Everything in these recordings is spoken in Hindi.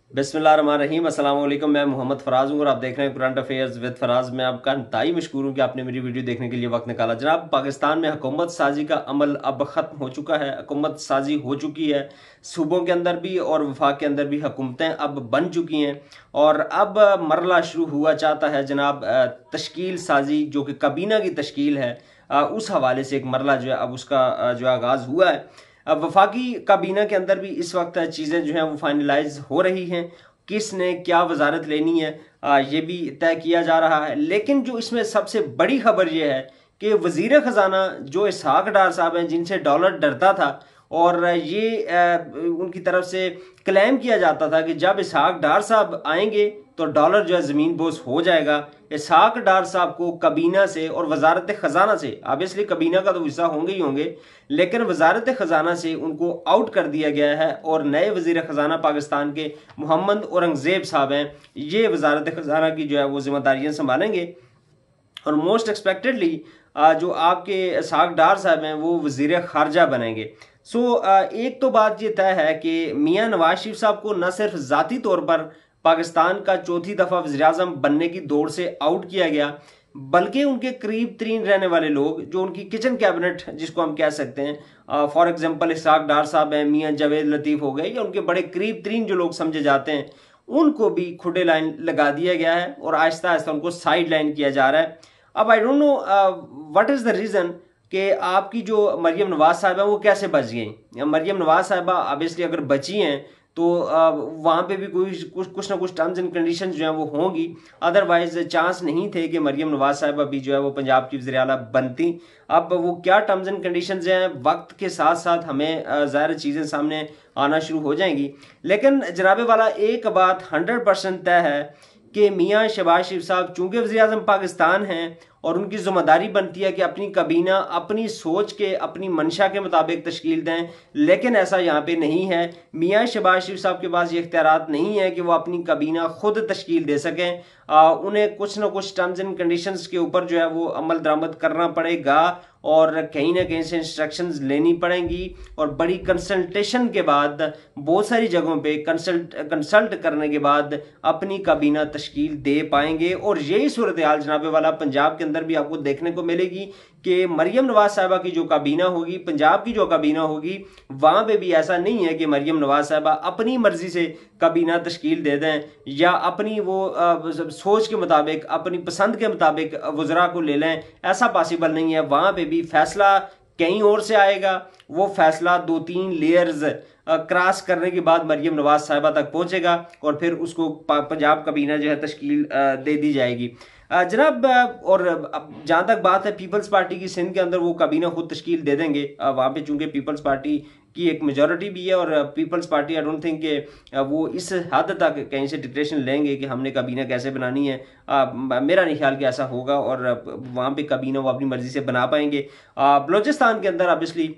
बिस्मिल्लाहिर्रहमानिर्रहीम। अस्सलाम वालेकुम। मैं मोहम्मद फराज हूँ और आप देख रहे हैं करंट अफेयर्स विद फराज। मैं आपका इंतहाई मशकूर हूँ कि आपने मेरी वीडियो देखने के लिए वक्त निकाला। जनाब, पाकिस्तान में हुकूमत साजी का अमल अब ख़त्म हो चुका है। हुकूमत साजी हो चुकी है, सूबों के अंदर भी और वफाक के अंदर भी हुकूमतें अब बन चुकी हैं और अब मरला शुरू हुआ चाहता है जनाब तश्कील साजी, जो कि काबीना की तश्कील है। उस हवाले से एक मरला जो है अब उसका जो आगाज़ हुआ है। अब वफाकी काबीना के अंदर भी इस वक्त चीज़ें जो हैं वो फाइनलाइज हो रही हैं। किसने क्या वजारत लेनी है ये भी तय किया जा रहा है। लेकिन जो इसमें सबसे बड़ी खबर ये है कि वजीर ख़जाना जो इसहाक डार साहब हैं, जिनसे डॉलर डरता था और ये उनकी तरफ से क्लेम किया जाता था कि जब इसहाक डार साहब आएंगे तो डॉलर जो है ज़मीन बोस हो जाएगा। इसहाक डार साहब को कबीना से और वजारत ख़जाना से, ऑब्वियसली कबीना का तो हिस्सा होंगे ही होंगे, लेकिन वजारत ख़जाना से उनको आउट कर दिया गया है और नए वजीर ख़जाना पाकिस्तान के मोहम्मद औरंगज़ेब साहब हैं। ये वजारत ख़जाना की जो है वो जिम्मेदारियाँ संभालेंगे और मोस्ट एक्सपेक्टेडली जो आपके इसहाक डार साहब हैं वो वजीर खारजा बनेंगे। एक तो बात ये तय है कि मियाँ नवाज शरीफ साहब को न सिर्फ ज़ाती तौर पर पाकिस्तान का चौथी दफ़ा वज़ीर आज़म बनने की दौड़ से आउट किया गया, बल्कि उनके करीब तरीन रहने वाले लोग, जो उनकी किचन कैबिनेट जिसको हम कह सकते हैं, फॉर एग्जांपल इसहाक डार साहब हैं, मियाँ जावेद लतीफ़ हो गए, या उनके बड़े करीब तरीन जो लोग समझे जाते हैं, उनको भी खुडे लाइन लगा दिया गया है और आहिस्ता आहिस्ता उनको साइड लाइन किया जा रहा है। अब I don't know what is the reason कि आपकी जो मरियम नवाज साहब है वो कैसे बच गई। मरियम नवाज साहबा ऑब्वियसली अगर बची हैं तो वहाँ पे भी कुछ ना कुछ टर्म्स एंड कंडीशंस जो हैं वो होंगी, अदरवाइज चांस नहीं थे कि मरियम नवाज साहब अभी जो है वो पंजाब की वज़ीर आला बनती। अब वो क्या टर्म्स एंड कंडीशंस हैं, वक्त के साथ साथ हमें ज़ाहिर चीज़ें सामने आना शुरू हो जाएंगी। लेकिन जनाबे वाला एक बात 100% तय है कि मियाँ शहबाज शरीफ साहब चूंकि वज़ीर आज़म पाकिस्तान हैं और उनकी जिम्मेदारी बनती है कि अपनी काबीना अपनी सोच के, अपनी मंशा के मुताबिक तश्कील दें, लेकिन ऐसा यहाँ पे नहीं है। मियाँ शहबाज शरीफ साहब के पास ये इख्तियारात नहीं है कि वो अपनी काबीना खुद तश्कील दे सकें। उन्हें कुछ ना कुछ टर्म्स एंड कंडीशंस के ऊपर जो है वो अमल दरामद करना पड़ेगा और कहीं ना कहीं से इंस्ट्रक्शंस लेनी पड़ेंगी और बड़ी कंसल्टेशन के बाद, बहुत सारी जगहों पे कंसल्ट करने के बाद अपनी काबीना तश्कील दे पाएंगे। और यही सूरत हाल जनाबे वाला पंजाब के अंदर भी आपको देखने को मिलेगी कि मरियम नवाज साहिबा की जो काबीना होगी, पंजाब की जो काबीना होगी, वहां पे भी ऐसा नहीं है कि मरियम नवाज साहिबा अपनी मर्जी से काबीना तश्कील दे दें या अपनी वो सोच के मुताबिक, अपनी पसंद के मुताबिक वज़रा को ले लें। ऐसा पॉसिबल नहीं है। वहां पे भी फैसला कहीं और से आएगा। वो फैसला 2-3 लेयर्स क्रॉस करने के बाद मरियम नवाज साहिबा तक पहुंचेगा और फिर उसको पंजाब काबीना जो है तश्कील दे दी जाएगी। जनाब, और जहाँ तक बात है पीपल्स पार्टी की, सिंध के अंदर वो काबीना खुद तश्कील दे देंगे। वहाँ पे चूंकि पीपल्स पार्टी की एक मेजॉरिटी भी है और peoples party I don't think कि वो इस हद तक कहीं से डिक्लेरेशन लेंगे कि हमने काबीना कैसे बनानी है। मेरा नहीं ख्याल कि ऐसा होगा और वहाँ पे काबीना वो अपनी मर्जी से बना पाएंगे। बलोचिस्तान के अंदर ऑब्वियसली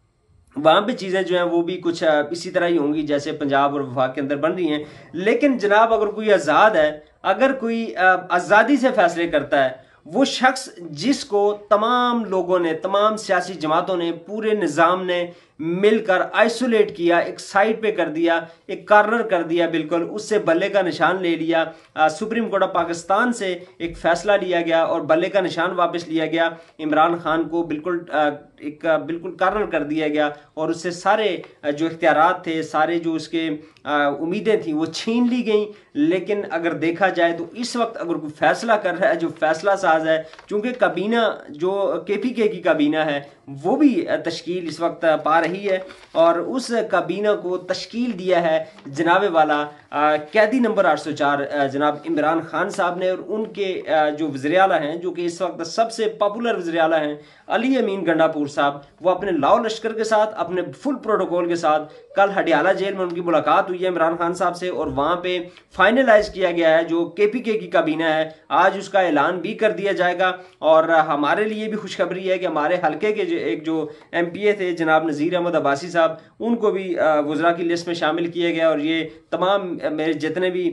वहाँ पे चीज़ें जो हैं वो भी कुछ इसी तरह ही होंगी जैसे पंजाब और वफाक के अंदर बन रही हैं। लेकिन जनाब, अगर कोई आज़ाद है, अगर कोई आज़ादी से फैसले करता है, वो शख्स जिसको तमाम लोगों ने, तमाम सियासी जमातों ने, पूरे निज़ाम ने मिलकर आइसोलेट किया, एक साइड पे कर दिया, एक कॉर्नर कर दिया, बिल्कुल उससे बल्ले का निशान ले लिया। सुप्रीम कोर्ट ऑफ पाकिस्तान से एक फैसला लिया गया और बल्ले का निशान वापस लिया गया। इमरान खान को बिल्कुल बिल्कुल कॉर्नर कर दिया गया और उससे सारे जो इख्तियारात थे, सारे जो उसके उम्मीदें थी वो छीन ली गई। लेकिन अगर देखा जाए तो इस वक्त अगर कोई फैसला कर रहा है जो फैसला साज है, चूंकि काबीना जो KPK की काबीना है वो भी तश्कील इस वक्त पा रही है और उस काबीना को तश्कील दिया है जनाबे वाला कैदी नंबर 804 जनाब इमरान खान साहब ने। और उनके जो वज़ीर आला हैं, जो कि इस वक्त सबसे पॉपुलर वज़ीर आला हैं, अली अमीन गंडापुर साहब, वो अपने लाओ लश्कर के साथ, अपने फुल प्रोटोकॉल के साथ, कल हडियाला जेल में उनकी मुलाकात हुई है इमरान खान साहब से और वहाँ पे फाइनलाइज किया गया है जो KPK की काबीना है। आज उसका ऐलान भी कर दिया जाएगा और हमारे लिए भी खुशखबरी है कि हमारे हल्के के एक जो MPA थे जनाब नज़ीर अहमद अब्बासी साहब, उनको भी वज़रा की लिस्ट में शामिल किया गया और ये तमाम मेरे जितने भी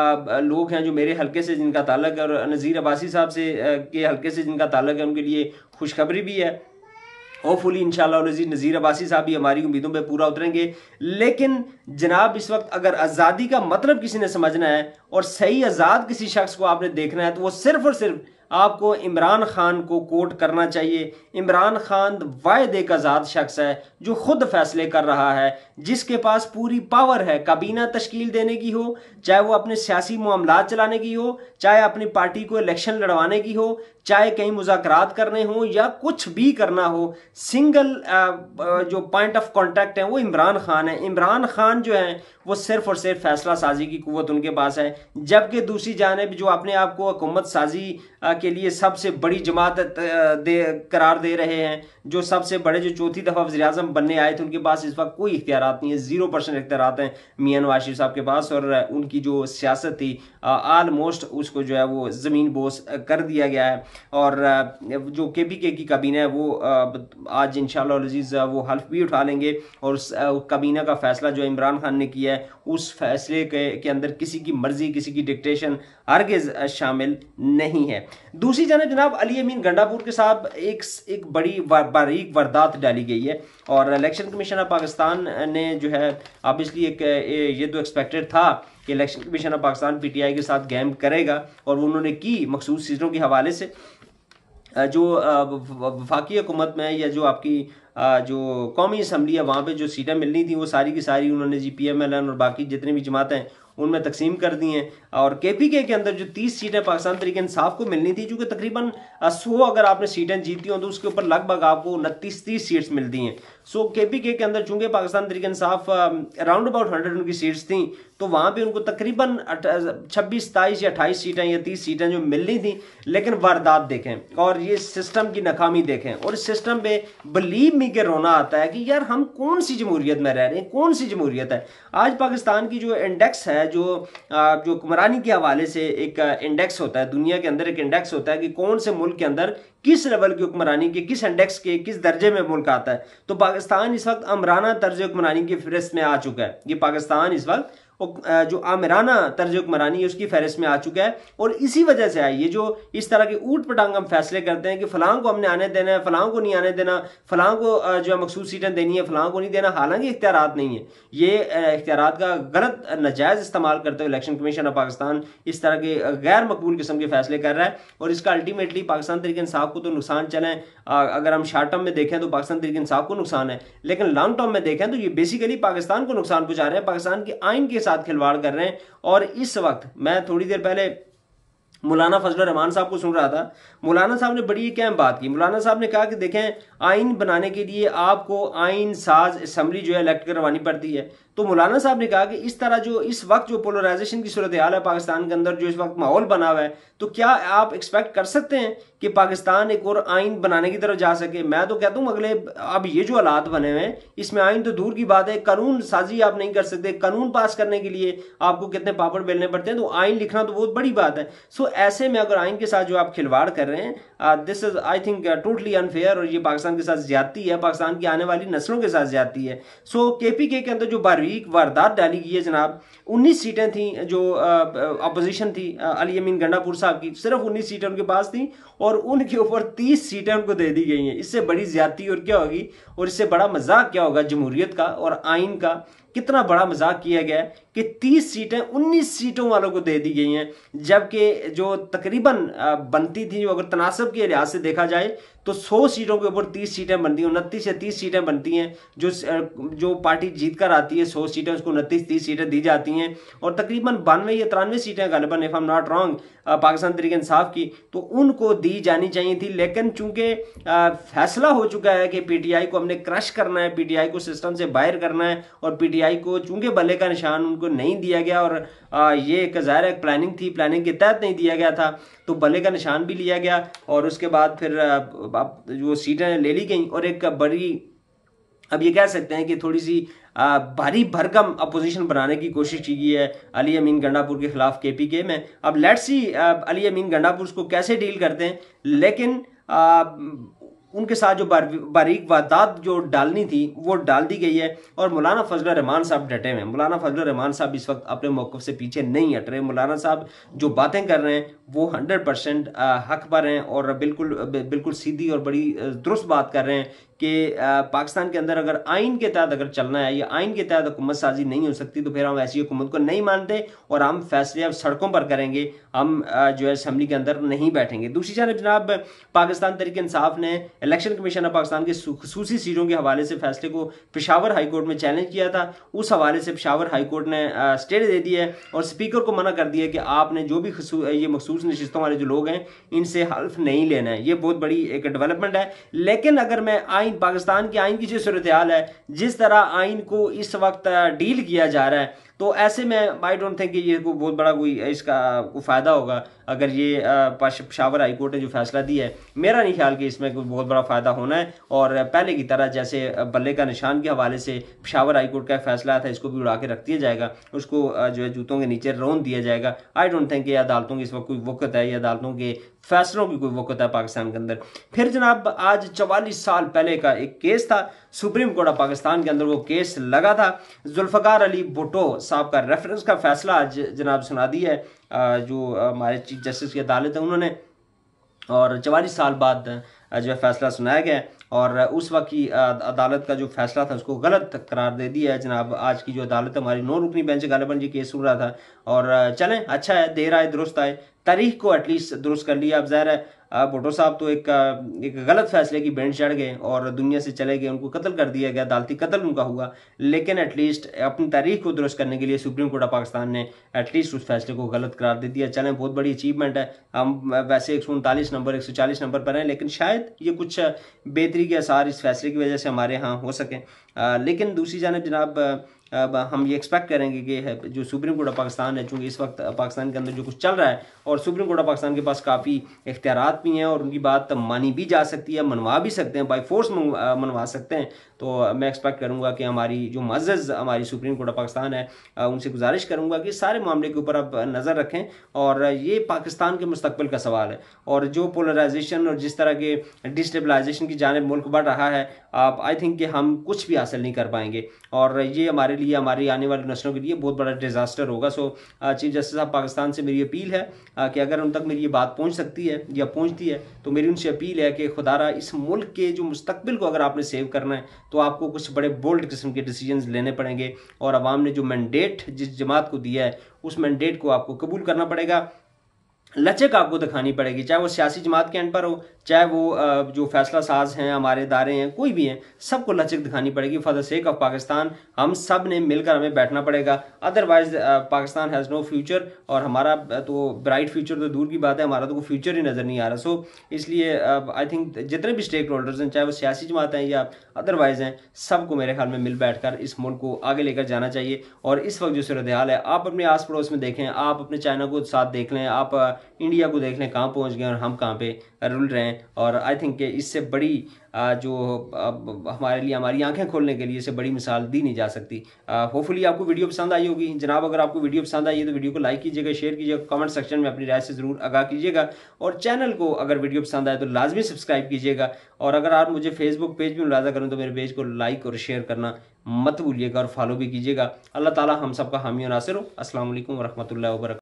लोग हैं जो मेरे हल्के से जिनका ताल्लुक है और नज़ीर अब्बासी साहब से के हल्के से जिनका ताल्लुक है, उनके लिए खुशखबरी भी है। होपफुली इंशाल्लाह नज़ीर अब्बासी साहब भी हमारी उम्मीदों पे पूरा उतरेंगे। लेकिन जनाब इस वक्त अगर आज़ादी का मतलब किसी ने समझना है और सही आज़ाद किसी शख्स को आपने देखना है तो वो सिर्फ और सिर्फ आपको इमरान खान को कोट करना चाहिए। इमरान खान वाहिद एक आज़ाद शख्स है जो खुद फैसले कर रहा है, जिसके पास पूरी पावर है काबीना तश्कील देने की हो, चाहे वो अपने सियासी मामलात चलाने की हो, चाहे अपनी पार्टी को इलेक्शन लड़वाने की हो, चाहे कहीं मुज़ाकरात करने हो या कुछ भी करना हो। सिंगल जो पॉइंट ऑफ कांटेक्ट है वो इमरान खान है। इमरान खान जो है वो सिर्फ और सिर्फ फैसला साजी की कुव्वत उनके पास है। जबकि दूसरी जानिब जो अपने आप को हुकूमत साजी के लिए सबसे बड़ी जमात करार दे रहे हैं, जो सबसे बड़े जो चौथी दफ़ा वज़ीर आज़म बनने आए थे, उनके पास इस वक्त कोई इख्तियारात नहीं है। 0% इख्तियारात हैं मियां नवाज शरीफ साहब के पास। और उनकी जो सियासत थी आलमोस्ट उसको जो है वो ज़मीन बोस कर दिया गया है। और जो KPK की काबीना है वो आज इंशाअल्लाह अज़ीज़ वो हल्फ भी उठा लेंगे। और उस काबीना का फैसला जो इमरान खान ने किया है उस फैसले के अंदर किसी की मर्जी, किसी की डिक्टेशन हरगिज़ शामिल नहीं है। दूसरी जानब जनाब अली अमीन गंडापुर के साथ एक बड़ी बारीक वारदात डाली गई है। और इलेक्शन कमीशन ऑफ पाकिस्तान ने जो है ऑब्वियसली ये तो एक्सपेक्टेड था कि election commission of Pakistan PTI के साथ गेम करेगा, और उन्होंने की मखसूस चीज़ों के हवाले से जो वफाकी हुकूमत में या जो आपकी जो कौमी असम्बली है वहाँ पे जो सीटें मिलनी थी वो सारी की सारी उन्होंने PMLN और बाकी जितनी भी जमातें हैं उनमें तकसीम कर दी हैं। और KPK के अंदर जो 30 सीटें पाकिस्तान तहरीक इंसाफ को मिलनी थी, चूँकि तकरीबन 100 अगर आपने सीटें जीती हो तो उसके ऊपर लगभग आपको 29-30 सीट्स मिलती हैं। सो KPK के अंदर चूँकि पाकिस्तान तहरीक इंसाफ अराउंड अबाउट 100 उनकी सीट्स थी, तो वहाँ पे उनको तकरीबन 26, 27 या 28 सीटें या 30 सीटें जो मिलनी थी। लेकिन वारदात देखें और ये सिस्टम की नाकामी देखें, और इस सिस्टम पे बिलीव मी के रोना आता है कि यार हम कौन सी जमहूरियत में रह रहे हैं, कौन सी जमहूरियत है। आज पाकिस्तान की जो इंडेक्स है, जो हुक्मरानी के हवाले से एक इंडेक्स होता है, दुनिया के अंदर एक इंडेक्स होता है कि कौन से मुल्क के अंदर किस लेवल की हुक्मरानी के, किस इंडेक्स के, किस दर्जे में मुल्क आता है। तो पाकिस्तान इस वक्त आमराना तर्ज हुक्मरानी की फहरिस्त में आ चुका है। ये पाकिस्तान इस वक्त जो आमिराना तर्ज हुक्मरानी है उसकी फहरिस्त में आ चुका है। और इसी वजह से है ये जो इस तरह के ऊट पटांग हम फैसले करते हैं कि फलां को हमने आने देना है, फलां को नहीं आने देना, फलां को जो है मखसूस सीटें देनी है, फलां को नहीं देना। हालांकि इख्तियारात नहीं है, ये इख्तियारात का गलत नाजायज़ इस्तेमाल करते हुए इलेक्शन कमीशन ऑफ पाकिस्तान इस तरह के गैर मकबूल किस्म के फैसले कर रहा है। और इसका अल्टीमेटली पाकिस्तान तहरीक इंसाफ को तो नुकसान चले, अगर हम शॉर्ट टर्म में देखें तो पाकिस्तान तहरीक इंसाफ को नुकसान है, लेकिन लॉन्ग टर्म में देखें तो ये बेसिकली पाकिस्तान को नुकसान पहुंचा रहे हैं, पाकिस्तान के आइन के साथ खिलवाड़ कर रहे हैं। और इस वक्त मैं थोड़ी देर पहले मौलाना फजल रहमान साहब को सुन रहा था। मौलाना साहब ने बड़ी एक अहम बात की। मौलाना साहब ने कहा कि देखें, आइन बनाने के लिए आपको आइन साज असम्बली जो है इलेक्ट करवानी पड़ती है। तो मौलाना साहब ने कहा कि इस तरह जो इस वक्त जो पोलराइजेशन की सूरत हाल है पाकिस्तान के अंदर, जो इस वक्त माहौल बना हुआ है, तो क्या आप एक्सपेक्ट कर सकते हैं कि पाकिस्तान एक और आइन बनाने की तरफ जा सके? मैं तो कहता हूँ अगले अब ये जो हालात बने हुए हैं इसमें आइन तो दूर की बात है, कानून साजी आप नहीं कर सकते। कानून पास करने के लिए आपको कितने पापड़ बेलने पड़ते हैं, तो आइन लिखना तो बहुत बड़ी बात है। सो ऐसे में अगर आइन के साथ जो आप खिलवाड़ कर रहे हैं, this is I think totally unfair, और ये पाकिस्तान के साथ ज्यादती है, पाकिस्तान की आने वाली नस्लों के साथ ज्यादती है। सो KPK के अंदर जो बारीक वारदात डाली गई है जनाब, 19 सीटें थी जो अपोजिशन थी अली अमीन गंडापुर साहब की, सिर्फ 19 सीटें उनके पास थी और उनके ऊपर 30 सीटें उनको दे दी गई हैं। इससे बड़ी ज्यादती और क्या होगी, और इससे बड़ा मजाक क्या होगा जमहूरियत का और आइन का। कितना बड़ा मजाक किया गया है कि 30 सीटें 19 सीटों वालों को दे दी गई हैं, जबकि जो तकरीबन बनती थी, जो अगर तनासब के लिहाज से देखा जाए तो 100 सीटों के ऊपर 30 सीटें बनती हैं, 29 या 30 सीटें बनती हैं। जो पार्टी जीत कर आती है 100 सीटें, उसको 29-30 सीटें दी जाती हैं। और तकरीबन 92 या 93 सीटें गालिबन, if I am not wrong, Pakistan Tehreek Insaf की, तो उनको दी जानी चाहिए थी। लेकिन चूंकि फैसला हो चुका है कि PTI को हमने क्रश करना है, PTI को सिस्टम से बाहर करना है, और PTI को चूंकि बल्ले का निशान उनको नहीं दिया गया, और ये एक ज़ाहिर एक प्लानिंग थी, प्लानिंग के तहत नहीं दिया गया था, तो बल्ले का निशान भी लिया गया। और उसके बाद फिर जो सीटें ले ली गई, और एक बड़ी, अब ये कह सकते हैं कि थोड़ी सी भारी भरकम अपोजिशन बनाने की कोशिश की गई है अली अमीन गंडापुर के खिलाफ KPK में। अब लेट्स सी अली अमीन गंडापुर को कैसे डील करते हैं, लेकिन उनके साथ जो बारीक वारदात जो डालनी थी वो डाल दी गई है। और मौलाना फजल रहमान साहब डटे हुए हैं। मौलाना फजल रहमान साहब इस वक्त अपने मौक़िफ़ से पीछे नहीं हट रहे। मौलाना साहब जो बातें कर रहे हैं वो 100% हक पर हैं, और बिल्कुल सीधी और बड़ी दुरुस्त बात कर रहे हैं कि पाकिस्तान के अंदर अगर आइन के तहत अगर चलना है या आइन के तहत हुकूमत साजी नहीं हो सकती तो फिर हम ऐसी हुकूमत को नहीं मानते और हम फैसले अब सड़कों पर करेंगे, हम जो है असम्बली के अंदर नहीं बैठेंगे। दूसरी जानब जनाब पाकिस्तान तहरीक इंसाफ ने इलेक्शन कमीशन ऑफ पाकिस्तान के खुसूसी सीटों के हवाले से फैसले को पेशावर हाई कोर्ट में चैलेंज किया था। उस हवाले से पेशावर हाई कोर्ट ने स्टे दे दिया है और स्पीकर को मना कर दिया कि आपने जो भी ये मखसूस नशिस्तों वाले जो लोग हैं इनसे हल्फ नहीं लेना है। ये बहुत बड़ी एक डेवलपमेंट है। लेकिन अगर मैं आइन, पाकिस्तान के आइन की जो सूरत हाल है, जिस तरह आइन को इस वक्त डील किया जा रहा है, तो ऐसे में आई डोंट थिंक कि ये को बहुत बड़ा कोई इसका कोई फ़ायदा होगा अगर ये पेशावर हाई कोर्ट ने जो फैसला दिया है। मेरा नहीं ख्याल कि इसमें कोई बहुत बड़ा फ़ायदा होना है और पहले की तरह जैसे बल्ले का निशान के हवाले से पेशावर हाई कोर्ट का फैसला था इसको भी उड़ा के रख दिया जाएगा, उसको जो है जूतों के नीचे रौंद दिया जाएगा। आई डोंट थिंक कि अदालतों की इस वक्त कोई वक़्त है या अदालतों के फैसलों की कोई वक़्त है पाकिस्तान के अंदर। फिर जनाब आज 44 साल पहले का एक केस था सुप्रीम कोर्ट ऑफ पाकिस्तान के अंदर, वो केस लगा था। जुल्फ़कार अली भुट्टो साहब का रेफरेंस का फैसला आज जनाब सुना दिया है जो हमारे चीफ जस्टिस की अदालत है उन्होंने, और 44 साल बाद जो है फैसला सुनाया गया और उस वक्त की अदालत का जो फैसला था उसको गलत करार दे दिया है जनाब। आज की जो अदालत हमारी 9 रुकनी बेंच गालिबन ये केस सुन रहा था और चलें अच्छा है, देर आए दुरुस्त आए, तारीख को एटलीस्ट दुरुस्त कर लिया। अब ज़ाहिर है भुट्टो साहब तो एक गलत फैसले की बेंच चढ़ गए और दुनिया से चले गए, उनको कत्ल कर दिया गया, अदालती कत्ल उनका हुआ। लेकिन एटलीस्ट अपनी तारीख को दुरुस्त करने के लिए सुप्रीम कोर्ट ऑफ पाकिस्तान ने एटलीस्ट उस फैसले को गलत करार दे दिया। चलें बहुत बड़ी अचीवमेंट है। हम वैसे 139 नंबर 140 नंबर पर हैं, लेकिन शायद ये कुछ बेहतरी के आसार इस फैसले की वजह से हमारे यहाँ हो सकें। लेकिन दूसरी जानब जनाब अब हम ये एक्सपेक्ट करेंगे कि जो सुप्रीम कोर्ट ऑफ पाकिस्तान है, चूँकि इस वक्त पाकिस्तान के अंदर जो कुछ चल रहा है और सुप्रीम कोर्ट ऑफ पाकिस्तान के पास काफ़ी इख्तियारात भी हैं और उनकी बात मानी भी जा सकती है, मनवा भी सकते हैं, बाई फोर्स मनवा सकते हैं। तो मैं एक्सपेक्ट करूँगा कि हमारी जो मज़्ज़ हमारी सुप्रीम कोर्ट ऑफ पाकिस्तान है उनसे गुजारिश करूँगा कि सारे मामले के ऊपर अब नज़र रखें और ये पाकिस्तान के मुस्तकबिल का सवाल है। और जो पोलराइजेशन और जिस तरह के डिस्टेबलाइजेशन की जानिब मुल्क बढ़ रहा है, आप आई थिंक कि हम कुछ भी हासिल नहीं कर पाएंगे और ये हमारे लिए, हमारी आने वाली नस्लों के लिए बहुत बड़ा डिजास्टर होगा। सो चीफ जस्टिस साहब पाकिस्तान से मेरी अपील है कि अगर उन तक मेरी ये बात पहुंच सकती है या पहुंचती है तो मेरी उनसे अपील है कि खुदारा इस मुल्क के जो मुस्तकबिल को अगर आपने सेव करना है तो आपको कुछ बड़े बोल्ड किस्म के डिसीजंस लेने पड़ेंगे और अवाम ने जो मैंडेट जिस जमात को दिया है उस मैंडेट को आपको कबूल करना पड़ेगा, लचक आपको दिखानी पड़ेगी, चाहे वो सियासी जमात के एंड पर हो, चाहे वो जो फैसला साज हैं, हमारे इदारे हैं, कोई भी हैं, सबको लचक दिखानी पड़ेगी for the sake of Pakistan. हम सब ने मिलकर हमें बैठना पड़ेगा, otherwise Pakistan has no future और हमारा तो ब्राइट फ्यूचर तो दूर की बात है, हमारा तो कोई फ्यूचर ही नज़र नहीं आ रहा। सो इसलिए आई थिंक जितने भी स्टेक होल्डर्स हैं, चाहे वो सियासी जमात हैं या अदरवाइज हैं, सबको मेरे ख्याल में मिल बैठ कर इस मुल्क को आगे लेकर जाना चाहिए। और इस वक्त जो सूरत हाल है, आप अपने आस पड़ोस में देखें, आप अपने चाइना को साथ देख लें, आप इंडिया को देख लें कहाँ पहुँच गए और हम कहाँ पे रुल रहे हैं। और आई थिंक कि इससे बड़ी जो हमारे लिए, हमारी आंखें खोलने के लिए इससे बड़ी मिसाल दी नहीं जा सकती। होपफुली आपको वीडियो पसंद आई होगी जनाब। अगर आपको वीडियो पसंद आई है तो वीडियो को लाइक कीजिएगा, शेयर कीजिएगा, कमेंट सेक्शन में अपनी राय से ज़रूर आगाह कीजिएगा और चैनल को अगर वीडियो पसंद आए तो लाजमी सब्सक्राइब कीजिएगा। और अगर आप मुझे फेसबुक पेज भी मुलाजा करें तो मेरे पेज को लाइक और शेयर करना मत भूलिएगा और फॉलो भी कीजिएगा। अल्लाह ताला हम सबका हामी और नासिर हो। अस्सलाम वालेकुम व रहमतुल्लाहि व बरकातहू।